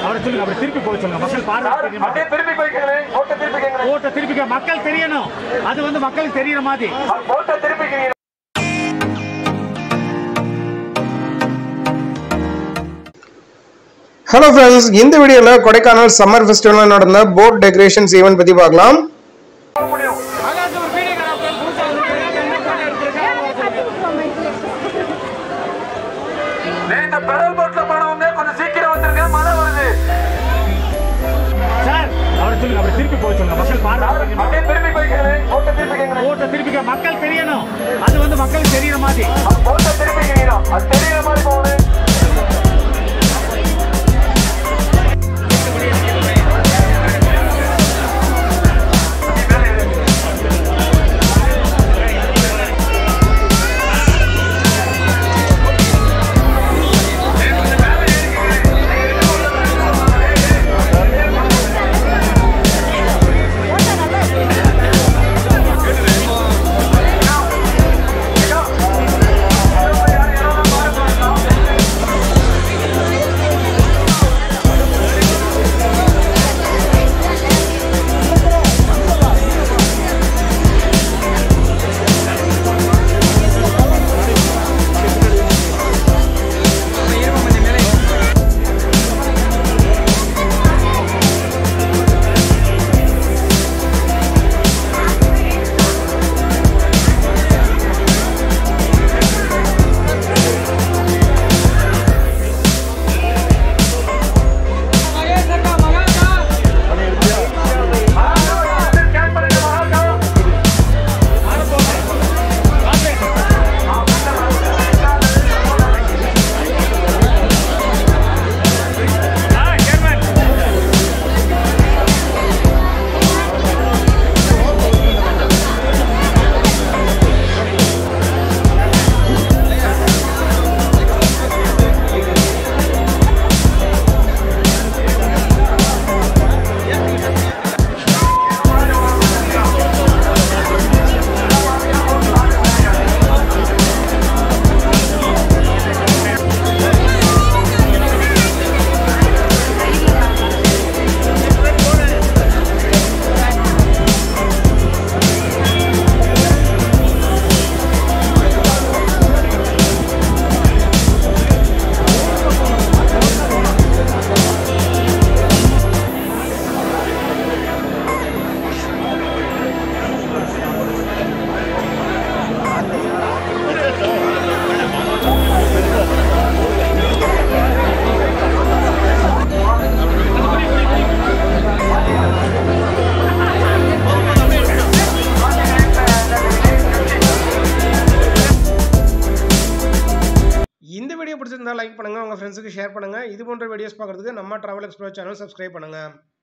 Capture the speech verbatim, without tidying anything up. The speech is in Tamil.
அவரை சொல்லுங்க, அப்படி திருப்பி போக சொல்லுங்க. மக்கள் பார்வை திருப்பி போய்க்கிறேன். ஓட்ட திருப்பி ஓட்ட திருப்பி மக்கள் தெரியணும். அது வந்து மக்களுக்கு தெரியற மாதிரி ஓட்ட திருப்பி. ஹலோ ஃப்ரெண்ட்ஸ், இந்த வீடியோவில் கொடைக்கானல் சம்மர் ஃபெஸ்டிவலில் நடந்த போட் டெக்கரேஷன்ஸ் ஈவென்ட் பற்றி பார்க்கலாம். திருப்பி போக சொல்லுங்க. மக்கள் பார்வை திருப்பி போய்க்கிறேன். ஓட்ட திருப்பி ஓட்ட திருப்பி மக்கள் தெரியணும். அது வந்து மக்களுக்கு தெரியற மாதிரி ஓட்ட திருப்பி அது தெரியற மாதிரி போகுது. இந்த வீடியோ பிடிச்சிருந்தா லைக் பண்ணுங்க, உங்க ஃப்ரெண்ட்ஸுக்கு ஷேர் பண்ணுங்க. இது போன்ற வீடியோஸ் பார்க்கறதுக்கு நம்ம டிராவல் எக்ஸ்ப்ளோர் சேனல் சப்ஸ்கிரைப் பண்ணுங்க.